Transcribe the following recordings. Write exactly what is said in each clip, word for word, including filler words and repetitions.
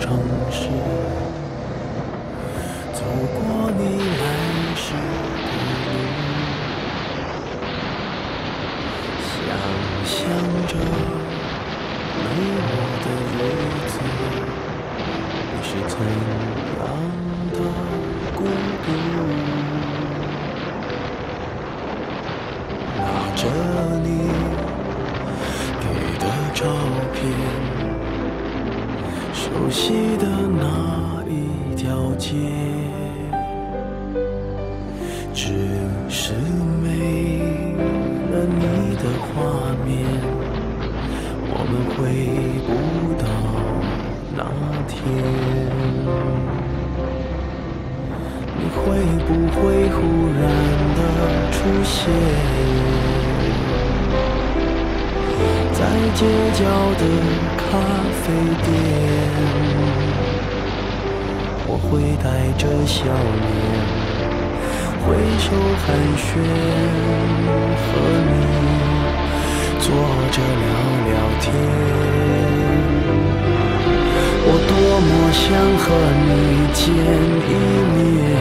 城市，走过你来时的路，想象着没我的日子，你是怎样的孤独。拿着你给的照片，熟悉的那一条街，只是没了你的画面，我们回不到那天。你会不会忽然的出现在街角的咖啡店？我会带着笑脸挥手寒暄，和你坐着聊聊天。我多么想和你见一面，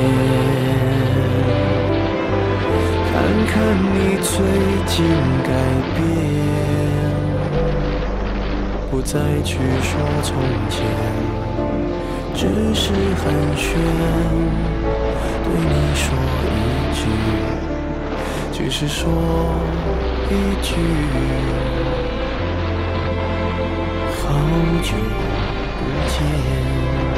看看你最近改变，不再去说从前，只是寒暄，对你说一句，只是说一句，好久不见。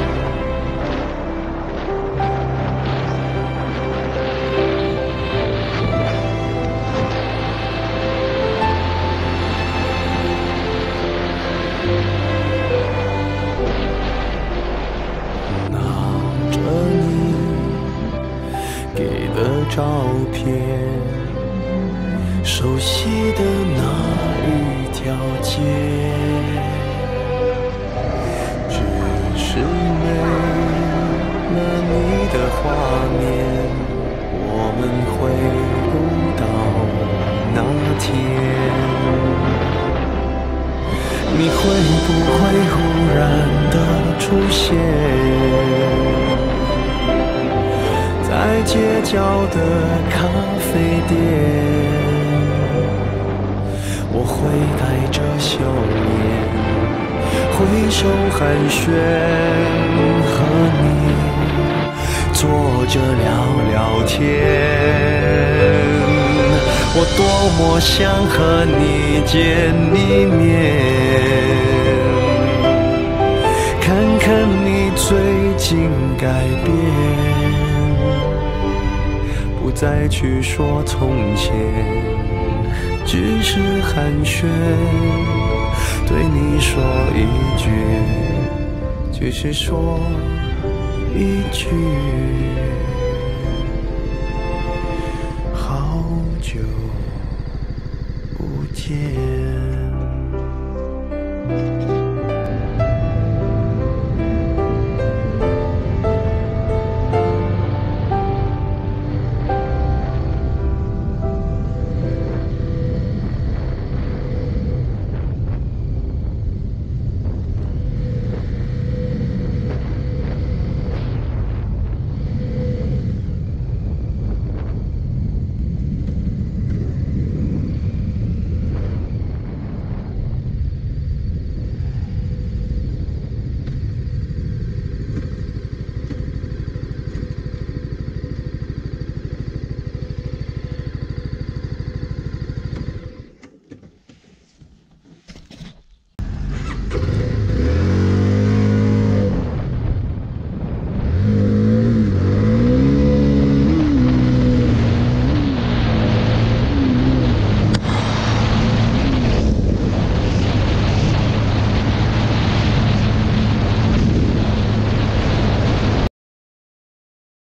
照片，熟悉的那一条街，只是没了你的画面，我们回不到那天。你会不会忽然的出现在街角的咖啡店？我会带着笑脸挥手寒暄，和你坐着聊聊天。我多么想和你见一面，看看你最近改变，不再去说从前，只是寒暄，对你说一句，只是说一句，好久不见。